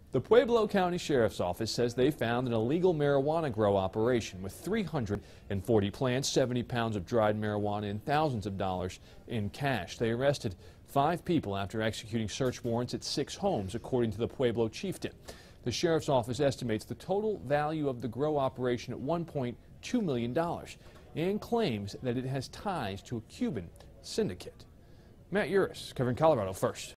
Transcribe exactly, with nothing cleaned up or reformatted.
The Pueblo County Sheriff's Office says they found an illegal marijuana grow operation with three hundred forty plants, seventy pounds of dried marijuana, and thousands of dollars in cash. They arrested five people after executing search warrants at six homes, according to the Pueblo chieftain. The Sheriff's Office estimates the total value of the grow operation at one point two million dollars and claims that it has ties to a Cuban syndicate. Matt Yurus, covering Colorado First.